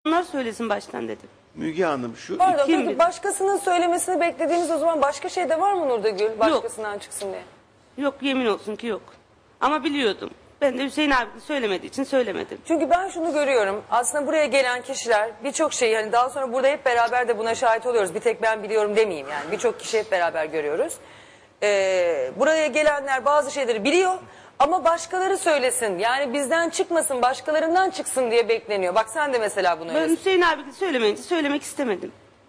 Onlar söylesin baştan dedim. Müge Hanım şu Pardon, Kim peki bilir? başkasının söylemesini beklediğiniz o zaman başka şey de var mı Nurgül? Başkasından çıksın diye. Yok, yemin olsun ki yok. Ama biliyordum. Ben de Hüseyin abi söylemediği için söylemedim. Çünkü ben şunu görüyorum. Aslında buraya gelen kişiler birçok şeyi hani daha sonra burada hep beraber de buna şahit oluyoruz. Bir tek ben biliyorum demeyeyim yani. Birçok kişi hep beraber görüyoruz. Buraya gelenler bazı şeyleri biliyor ama başkaları söylesin. Yani bizden çıkmasın, başkalarından çıksın diye bekleniyor. Bak sen de mesela bunu Ben öylesin. Hüseyin abi söylemeyince söylemek istemedim.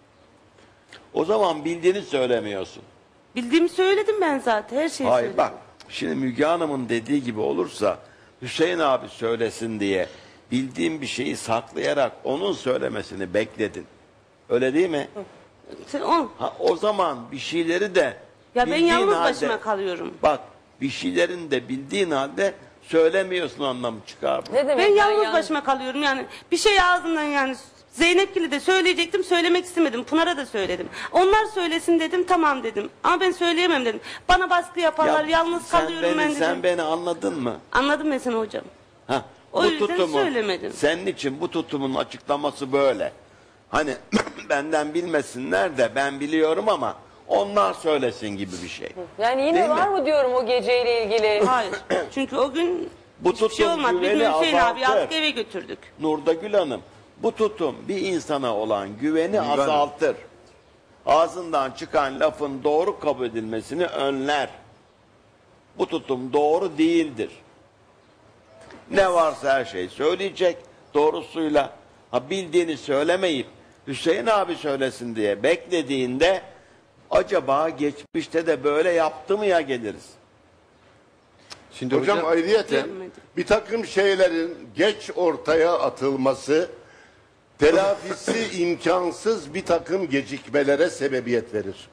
o zaman bildiğini söylemiyorsun. Bildiğimi söyledim ben zaten. Her şeyi Hayır söyledim. bak şimdi Müge Hanım'ın dediği gibi olursa Hüseyin abi söylesin diye bildiğin bir şeyi saklayarak onun söylemesini bekledin. Öyle değil mi? Sen o. O zaman bir şeyleri de Ya ben bildiğin yalnız halde- başıma kalıyorum. Bak bir şeylerin de bildiğin halde söylemiyorsun anlamı çıkar mı? Ne demek Ben ya yalnız yani? başıma kalıyorum yani. Bir şey ağzımdan yani Zeynep'gil'i de söyleyecektim, söylemek istemedim. Pınar'a da söyledim. Onlar söylesin dedim, tamam dedim. Ama ben söyleyemem dedim. Bana baskı yaparlar, yalnız kalıyorum ben dedim. Sen beni anladın mı? Anladım ben seni hocam. Ha, O yüzden söylemedim. Senin için bu tutumun açıklaması böyle. Hani benden bilmesinler de ben biliyorum ama onlar söylesin gibi bir şey. Yani yine Değil var mi? mı diyorum o geceyle ilgili? Hayır. Çünkü o gün Bu hiçbir şey tutum olmadı. Biz güveni Hüseyin abi azaltır. aldık eve götürdük. Nurdagül Hanım, bu tutum bir insana olan güveni azaltır. Ağzından çıkan lafın doğru kabul edilmesini önler. Bu tutum doğru değildir. Ne varsa her şey söyleyecek doğrusuyla. Ha bildiğini söylemeyip Hüseyin abi söylesin diye beklediğinde acaba geçmişte de böyle yaptı mı ya geliriz. Şimdi hocam ayrıyeten Görmedim. bir takım şeylerin geç ortaya atılması telafisi imkansız bir takım gecikmelere sebebiyet verir.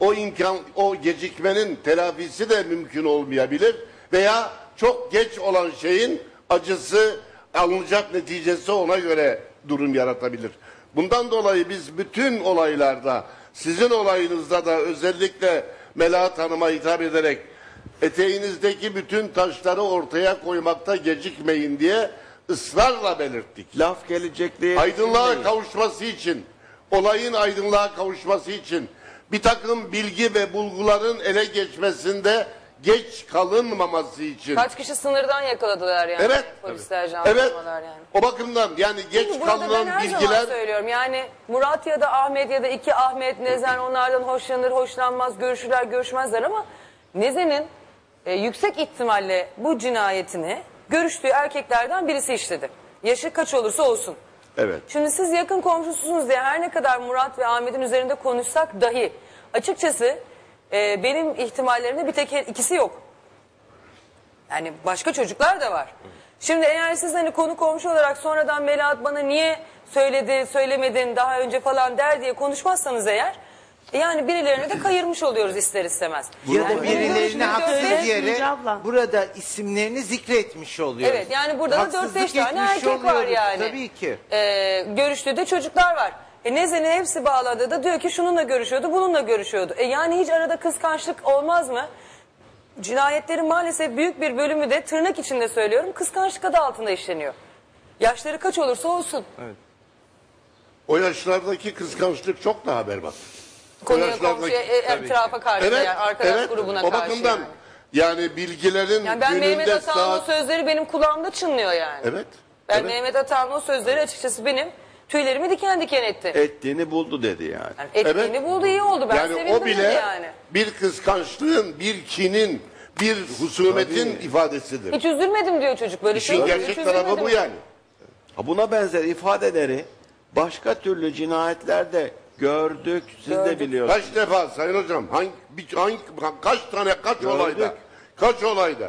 O gecikmenin telafisi de mümkün olmayabilir veya çok geç olan şeyin acısı alınacak neticesi ona göre durum yaratabilir. Bundan dolayı biz bütün olaylarda sizin olayınızda da özellikle Melahat Hanım'a hitap ederek eteğinizdeki bütün taşları ortaya koymakta gecikmeyin diye ısrarla belirttik. Laf gelecek diye Aydınlığa düşünmeyin. kavuşması için, olayın aydınlığa kavuşması için bir takım bilgi ve bulguların ele geçmesinde geç kalınmaması için. Kaç kişi sınırdan yakaladılar yani. Evet. Polisler, Evet. jandarmalar yani. O bakımdan yani geç Şimdi burada ben kalınan her zaman bilgiler söylüyorum. Yani Murat ya da Ahmet ya da iki Ahmet, Nezen onlardan hoşlanır, hoşlanmaz, görüşürler, görüşmezler ama Nezen'in yüksek ihtimalle bu cinayetini görüştüğü erkeklerden birisi işledi. Yaşı kaç olursa olsun. Evet. Şimdi siz yakın komşusunuz diye her ne kadar Murat ve Ahmet'in üzerinde konuşsak dahi açıkçası benim ihtimallerimde bir tek ikisi yok. Yani başka çocuklar da var. Şimdi eğer siz hani konu komşu olarak sonradan Melahat bana niye söyledi, söylemedin daha önce falan der diye konuşmazsanız eğer yani birilerini de kayırmış oluyoruz ister istemez. Ya Yani da bunu görüşmek birilerine haksız dört beş- yere Müge abla. burada isimlerini zikretmiş oluyoruz. Evet yani burada da 4-5 Haksızlık tane etmiş erkek var oluyoruz, yani. Tabii ki. Görüştüğü de çocuklar var. Nezen'e hepsi bağladı da diyor ki şununla görüşüyordu, bununla görüşüyordu. Yani hiç arada kıskançlık olmaz mı? Cinayetlerin maalesef büyük bir bölümü de tırnak içinde söylüyorum kıskançlık adı altında işleniyor. Yaşları kaç olursa olsun. o yaşlardaki kıskançlık çok daha berbat. Konuya yaşlardaki- komşuya, etrafa karşı yani arkadaş grubuna o karşı bakımdan yani. yani bilgilerin Yani ben Mehmet gününde Atan'ın o saat... sözleri benim kulağımda çınlıyor yani. Evet. Ben evet. Mehmet Atan'ın o sözleri açıkçası benim tüylerimi diken diken etti. Ettiğini buldu dedi yani. Yani ettiğini Evet. buldu iyi oldu ben Yani sevindim o bile yani. bir kıskançlığın, bir kinin, bir husumetin ifadesidir. Hiç üzülmedim diyor çocuk böyle şey İşin olur, hiç gerçek tarafı üzülmedim bu diyor. yani. Ha, buna benzer ifadeleri başka türlü cinayetlerde gördük. Siz de Gördük. biliyorsunuz. Kaç defa Sayın Hocam, kaç tane, kaç Gördük. olayda, kaç olayda.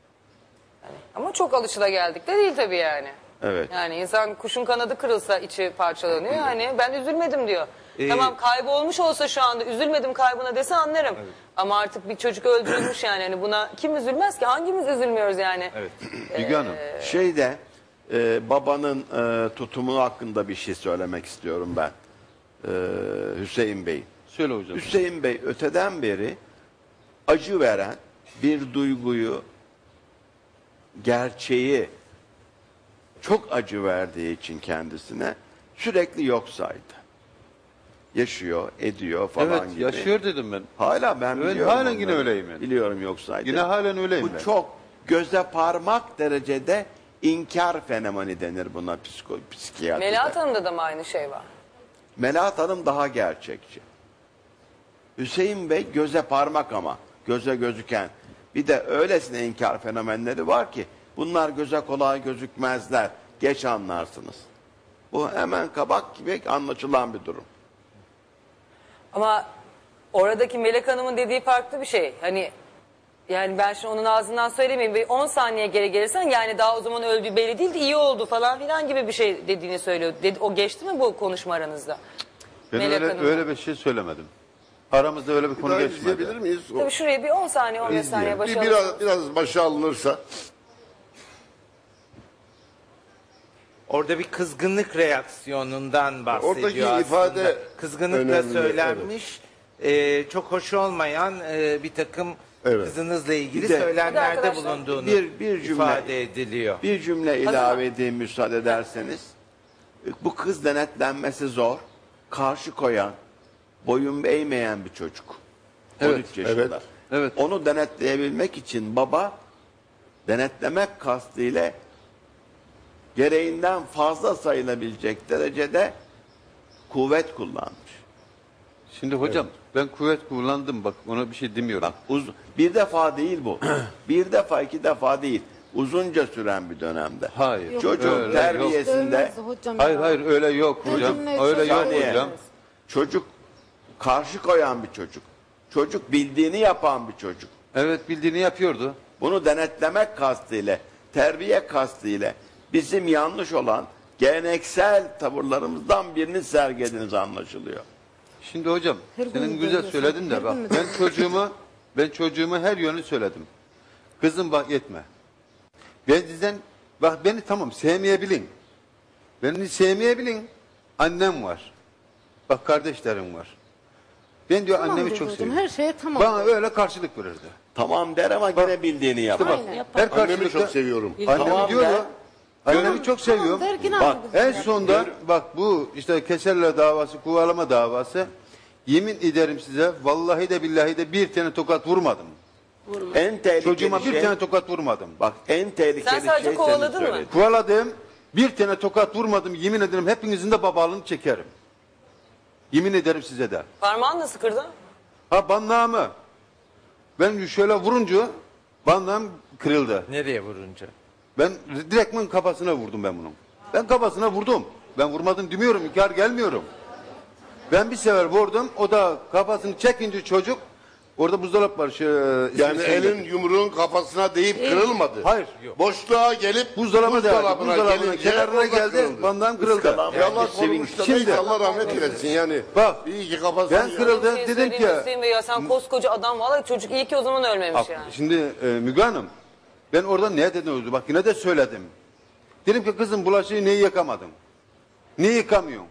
Ama çok alışılageldik de değil tabii yani. Evet. Yani insan kuşun kanadı kırılsa içi parçalanıyor yani ben üzülmedim diyor. Tamam kaybolmuş olsa şu anda üzülmedim kaybına dese anlarım. Ama artık bir çocuk öldürülmüş yani hani buna kim üzülmez ki hangimiz üzülmüyoruz yani. Evet. Müge Hanım. Şeyde babanın tutumu hakkında bir şey söylemek istiyorum ben. Hüseyin Bey. Söyle hocam. Hüseyin Bey öteden beri acı veren bir duyguyu, gerçeği çok acı verdiği için kendisine sürekli yok saydı. Yaşıyor, ediyor falan Evet gibi. yaşıyor dedim ben. Hala ben Evet, biliyorum. halen yine onları. öyleyim yani. Biliyorum yok saydı. Yine halen öyleyim Bu ben. çok göze parmak derecede inkar fenomeni denir buna psikiyatride. Melahat Hanım'da da mı aynı şey var? Melahat Hanım daha gerçekçi. Hüseyin Bey göze parmak ama göze gözüken. Bir de öylesine inkar fenomenleri var ki bunlar göze kolay gözükmezler. Geç anlarsınız. Bu hemen kabak gibi anlaşılan bir durum. Ama oradaki Melek Hanım'ın dediği farklı bir şey. Hani yani ben şimdi onun ağzından söylemeyeyim. Bir 10 saniye geri gelirsen yani daha o zaman öldüğü belli değildi, iyi oldu falan filan gibi bir şey dediğini söylüyor. O geçti mi bu konuşma aranızda? Ben Melek Hanım. öyle bir şey söylemedim. Aramızda öyle bir konu Daha geçmedi. izleyebilir miyiz? Tabii şuraya bir 10 saniye 15 saniye başa alırsınız. Biraz başa alınırsa. Orada bir kızgınlık reaksiyonundan bahsediyor Oradaki aslında. ifade Kızgınlıkla önemli, söylenmiş, çok hoş olmayan bir takım Evet. kızınızla ilgili Bir de- söylemlerde arkadaşlar, bulunduğunu bir cümle- ifade ediliyor. Bir cümle ilave edeyim müsaade ederseniz. Bu kız denetlenmesi zor. Karşı koyan, boyun eğmeyen bir çocuk. 13 yaşında. evet, evet. Onu denetleyebilmek için baba denetlemek kastıyla gereğinden fazla sayılabilecek derecede kuvvet kullanmış. Şimdi hocam ben kuvvet kullandım bak ona bir şey demiyorum. Bak bir defa değil bu. Bir defa iki defa değil. Uzunca süren bir dönemde. Hayır. Çocuğun öyle terbiyesinde Dövmez hocam Hayır ya. hayır öyle yok hocam. Dövmez Öyle yok saniye. hocam. çocuk karşı koyan bir çocuk. Çocuk bildiğini yapan bir çocuk. Evet bildiğini yapıyordu. Bunu denetlemek kastıyla, terbiye kastıyla bizim yanlış olan geleneksel tavırlarımızdan birini sergilediğiniz anlaşılıyor. Şimdi hocam Her gün senin güzel dövüyorsun. söyledin de Her bak gün mü ben çocuğuma her yönü söyledim. Kızım bak yetme. Ben sizden bak beni tamam sevmeyebilin. Beni sevmeyebilin. Annem var. Bak kardeşlerim var. Ben diyor Tamam annemi dedi çok hocam, seviyorum. her şeye tamam Bana dedi. öyle karşılık verirdi. Tamam der ama gene bildiğini yapar. Aynen. Her Annemi karşılıkta çok seviyorum. annemi Tamam diyor der. ya. Annemi çok seviyorum. Tamam der, yine Bak aynı en sonunda bak bu işte Keserler davası, Kuvalama davası. Yemin ederim size vallahi de billahi de bir tane tokat vurmadım. En tehlikeli Çocuğuma bir şey, tane tokat vurmadım. bak en tehlikeli Sen sadece şey kovaladın senin mı? söylediğin. Kovaladım. Bir tane tokat vurmadım. Yemin ederim hepinizin de babalığını çekerim. Yemin ederim size de. Parmağın nasıl kırdı? Ha bandağımı. Ben şöyle vurunca bandağım kırıldı. Nereye vurunca? Ben direktmen kafasına vurdum ben bunun. Ben kafasına vurdum. Ben vurmadım demiyorum. İnkar gelmiyorum. Ben bir sefer vurdum. O da kafasını çekince çocuk orada buzdolabı var. Yani elin yumruğun kafasına değip kırılmadı. Hayır. Boşluğa gelip Buzdolabının gelince kenarına orada geldi. kırıldı. Bandağım kırıldı. Iskalam Ya Allah yani korumuş da Şimdi- neyse Allah rahmet eylesin yani. Bak, iyi ki kafasına ben kırıldı. Bir şey Dedim söyleyeyim ki Hüseyin Bey ya sen koskoca adam vallahi çocuk iyi ki o zaman ölmemiş yani. şimdi Müge Hanım ben orada ne dedim? Bak yine de söyledim. Dedim ki kızım bulaşığı niye yıkamadın? Niye yıkamıyorsun?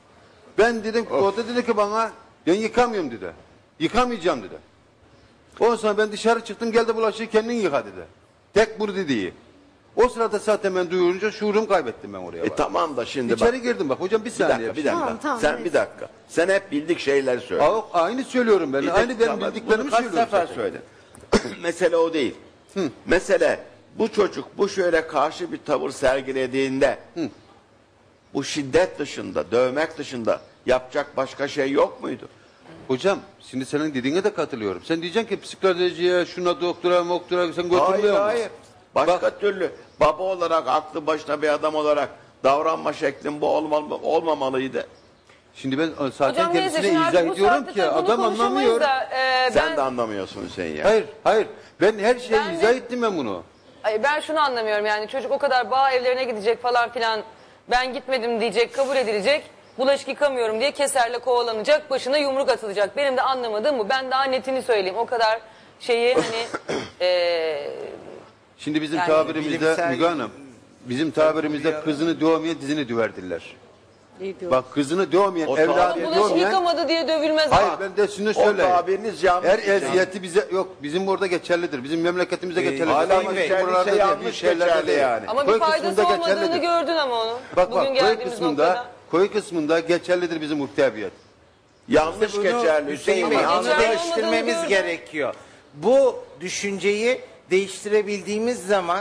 Ben dedim ki o da dedi ki bana ben yıkamıyorum dedi. Yıkamayacağım dedi. Ondan sonra ben dışarı çıktım geldi bulaşığı kendin yıka dedi. Tek bu dediği. O sırada zaten ben duyurunca şuurumu kaybettim ben oraya. bak. tamam da şimdi İçeri bak. girdim bak hocam bir Bir saniye. dakika, bir dakika. Tamam, tamam, Sen neyse. bir dakika. Sen hep bildik şeyleri söyle. Aynı söylüyorum ben. Bir Aynı dakika, benim ama bildiklerimi bunu kaç söylüyorum. sefer zaten. söyledin. Mesele o değil. Mesele bu çocuk bu şöyle karşı bir tavır sergilediğinde bu şiddet dışında, dövmek dışında yapacak başka şey yok muydu? Hocam şimdi senin dediğine de katılıyorum. Sen diyeceksin ki psikolojiye, şuna doktora, sen Hayır, götürmüyor musun? hayır. Başka türlü baba olarak, aklı başına bir adam olarak davranma şeklin bu olmamalıydı. Şimdi ben zaten Hocam neyse kendisine şimdi izah artık bu ediyorum saatte ki tabii bunu adam konuşamayız anlamıyor. da Sen ben, de anlamıyorsun Hüseyin ya. Hayır. Ben her şeyi Ben de- izah ettim ben bunu. Ay, ben şunu anlamıyorum yani çocuk o kadar bağ evlerine gidecek falan filan ben gitmedim diyecek kabul edilecek. Bulaşık yıkamıyorum diye keserle kovalanacak başına yumruk atılacak. Benim de anlamadığım bu. Ben daha netini söyleyeyim o kadar şeyi hani Şimdi bizim Yani tabirimizde bilimsel- Müge Hanım, bizim tabirimizde kızını dövmeye dizini düverdiler. İyi diyor. Bak kızını dövmeyen, O evladı bulaşık dövmeyen... yıkamadı diye dövülmez. Hayır ama. ben de şunu O söyleyeyim. tabiriniz yanlış. Her eziyeti bize yok bizim orada geçerlidir. Bizim memleketimizde geçerlidir. hala Ama geçerliyse bizim buralarda değil, yanlış büyük şehirlerde geçerli değil. yani. Ama bir Köy faydası kısmında olmadığını geçerlidir. gördün ama onu. Bak Bugün köy geldiğimiz kısmında noktada. koyu kısmında geçerlidir bizim muhteviyet. Yanlış Bunu geçerli Hüseyin Bey, ama onu Geçerli değiştirmemiz olmadığını gerekiyor. Bu düşünceyi değiştirebildiğimiz zaman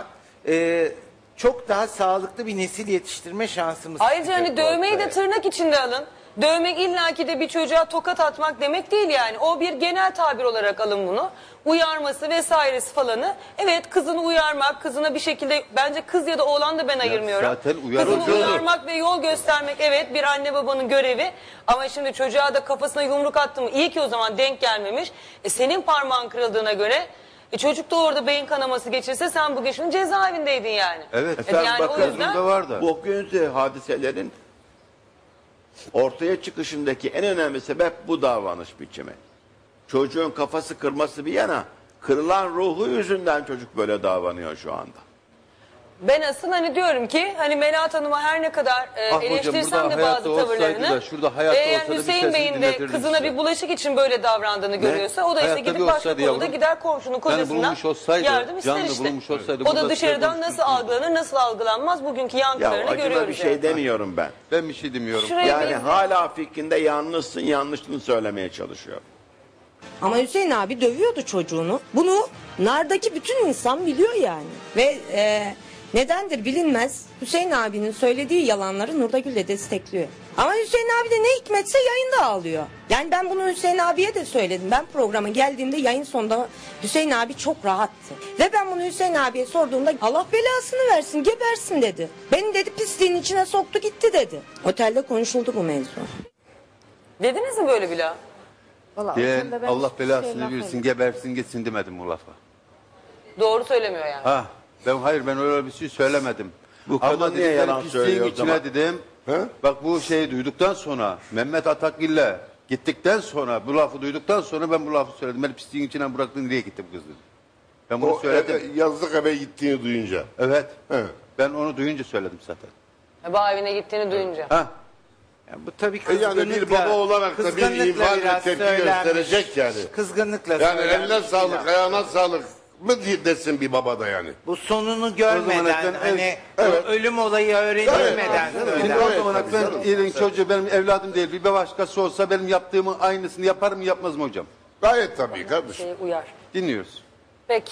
çok daha sağlıklı bir nesil yetiştirme şansımız Ayrıca hani çıkacak dövmeyi de ortaya. tırnak içinde alın. Dövmek illaki de bir çocuğa tokat atmak demek değil yani. O bir genel tabir olarak alın bunu. Uyarması vesairesi falanı. Evet, kızını uyarmak, kızına bir şekilde, bence kız ya da oğlan da ben ayırmıyorum. zaten uyarıcı Kızını olur. uyarmak ve yol göstermek evet bir anne babanın görevi. Ama şimdi çocuğa da kafasına yumruk attı mı, iyi ki o zaman denk gelmemiş. Senin parmağın kırıldığına göre çocuk da orada beyin kanaması geçirse sen bu geçinin cezaevindeydin yani. Evet. Efendim Yani o bakın, yüzden da var da. bugünkü hadiselerin ortaya çıkışındaki en önemli sebep bu davranış biçimi. Çocuğun kafası kırması bir yana, kırılan ruhu yüzünden çocuk böyle davranıyor şu anda. ben asıl hani diyorum ki hani Melahat Hanım'a her ne kadar hocam, eleştirsem burada de bazı hayatta olsaydı tavırlarını da, şurada hayatta eğer olsa da bir Hüseyin sesini Bey'in de dinletirdim kızına size. bir bulaşık için böyle davrandığını görüyorsa o da işte Hayatta gidip bir başka olsaydı konuda yavrum, gider komşunun yani kocasından bulunmuş olsaydı, yardım ister canlı işte. bulunmuş olsaydı O burada da size dışarıdan nasıl konuşurduk. algılanır nasıl algılanmaz bugünkü Ya yankılarını acaba görüyoruz. bir şey yani. demiyorum ben. Ben bir şey demiyorum. Şuraya Yani bir- hala fikrinde yanlışsın, yanlışlığını söylemeye çalışıyor. Ama Hüseyin abi dövüyordu çocuğunu. Bunu Nar'daki bütün insan biliyor yani. Ve nedendir bilinmez. Hüseyin abinin söylediği yalanları Nurdagül de destekliyor. Ama Hüseyin abi de ne hikmetse yayında ağlıyor. Yani ben bunu Hüseyin abiye de söyledim. Ben programa geldiğimde yayın sonunda Hüseyin abi çok rahattı. Ve ben bunu Hüseyin abiye sorduğumda Allah belasını versin gebersin dedi. Beni dedi pisliğin içine soktu gitti dedi. Otelde konuşuldu bu mevzu. Dediniz mi böyle bile? Diyen Allah belasını versin, gebersin gitsin demedim bu lafa. Doğru söylemiyor yani. Ha, ben öyle bir şey söylemedim. Bu kadın Ama niye dedim, yalan pisliğin söylüyor o içine zaman? dedim. Bak bu şeyi duyduktan sonra Mehmet Atakgil'le gittikten sonra bu lafı duyduktan sonra ben bu lafı söyledim. Beni pisliğin içine bıraktın nereye gitti bu kız dedim. Ben bunu O söyledim. yazlık eve gittiğini duyunca. Evet. He. Ben onu duyunca söyledim zaten. Bağ evine gittiğini duyunca. Ha. Yani bu tabii Yani kızgınlıkla, bir baba olarak da bir kızgınlıkla infaz ve biraz tepki söylenmiş. gösterecek yani. Kızgınlıkla Yani söylenmiş eline bir sağlık, laf. ayağına sağlık mı desin bir baba da yani. Bu sonunu O zaman görmeden efendim, hani evet. o ölüm olayı öğrenilmeden Evet. Şimdi söylenmiş. o zaman tabii ben canım. elin çocuğu benim evladım değil. Bir başkası olsa benim yaptığımın aynısını yapar mı yapmaz mı hocam? Gayet tabii kardeşim. Uyar. Dinliyoruz. Peki.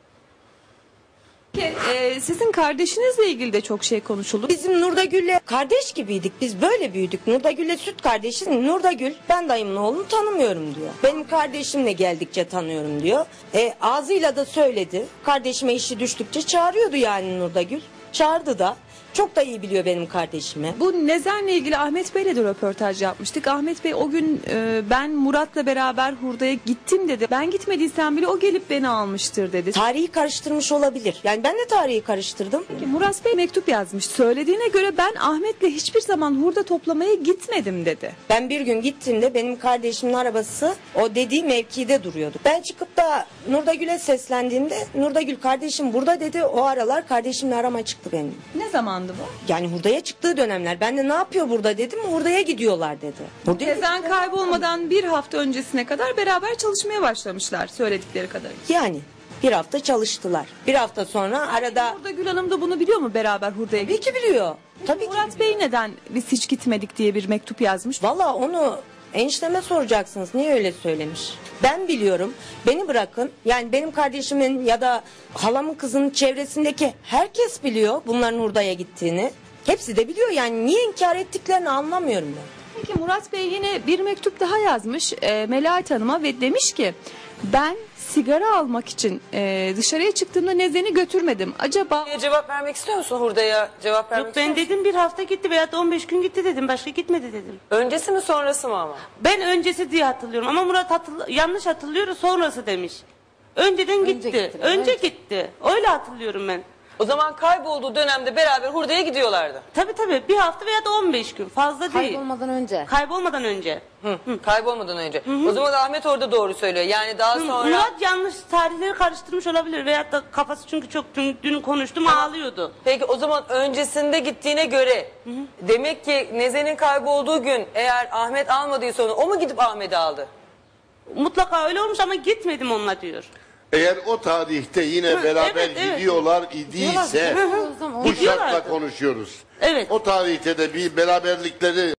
Sizin kardeşinizle ilgili de çok şey konuşuldu. Bizim Nurdagül'le kardeş gibiydik. Biz böyle büyüdük. Nurdagül'le süt kardeşiz. Nurdagül ben dayımın oğlunu tanımıyorum diyor. Benim kardeşimle geldikçe tanıyorum diyor. Ağzıyla da söyledi. Kardeşime işi düştükçe çağırıyordu yani Nurdagül. Çağırdı da. Çok da iyi biliyor benim kardeşimi. Bu Nezen'le ilgili Ahmet Bey'le de röportaj yapmıştık. Ahmet Bey o gün ben Murat'la beraber hurdaya gittim dedi. Ben gitmediysem bile o gelip beni almıştır dedi. Tarihi karıştırmış olabilir. Yani ben de tarihi karıştırdım. Murat Bey mektup yazmış. Söylediğine göre ben Ahmet'le hiçbir zaman hurda toplamaya gitmedim dedi. Ben bir gün gittiğimde benim kardeşimin arabası o dediği mevkide duruyordu. Ben çıkıp da Nurdagül'e seslendiğimde Nurdagül kardeşim burada dedi. O aralar kardeşimle arama çıktı benim. Ne zamandı bu? Yani hurdaya çıktığı dönemler. Ben de ne yapıyor burada dedim. Hurdaya gidiyorlar dedi. Hurdaya Nezen kaybolmadan bir hafta öncesine kadar beraber çalışmaya başlamışlar söyledikleri kadarıyla. Yani bir hafta çalıştılar. Bir hafta sonra arada Burada Gül Hanım da bunu biliyor mu beraber hurdaya tabii ki biliyor. Tabii ki. Murat Bey neden biz hiç gitmedik diye bir mektup yazmış. Valla onu enişteme soracaksınız. Niye öyle söylemiş? Ben biliyorum. Beni bırakın. Yani benim kardeşimin ya da halamın kızının çevresindeki herkes biliyor bunların hurdaya gittiğini. Hepsi de biliyor yani. Niye inkar ettiklerini anlamıyorum ben. Peki Murat Bey yine bir mektup daha yazmış Melahat Hanım'a ve demiş ki ben sigara almak için dışarıya çıktığımda Nezen'i götürmedim. Acaba Cevap vermek istiyor musun hurdaya? Cevap vermek Yok istiyor ben musun? dedim bir hafta gitti veya da 15 gün gitti dedim. Başka gitmedi dedim. Öncesi mi sonrası mı ama? Ben öncesi diye hatırlıyorum ama Murat yanlış hatırlıyor sonrası demiş. Önceden gitti. Önce gitti. Öyle hatırlıyorum ben. O zaman kaybolduğu dönemde beraber hurdaya gidiyorlardı. Tabii bir hafta veya da 15 gün fazla değil. Kaybolmadan önce. Kaybolmadan önce. Kaybolmadan önce. O zaman Ahmet orada doğru söylüyor. Yani daha sonra... Murat yanlış tarihleri karıştırmış olabilir veyahut da kafası çünkü çok dün konuştum ağlıyordu. Peki o zaman öncesinde gittiğine göre demek ki Nezen'in kaybolduğu gün eğer Ahmet almadıysa onu o mu gidip Ahmet'i aldı? Mutlaka öyle olmuş ama gitmedim onunla diyor. Eğer o tarihte yine beraber evet. gidiyorlar idiyse Bu şartla Gidiyorlardı. konuşuyoruz. Evet. O tarihte de bir beraberlikleri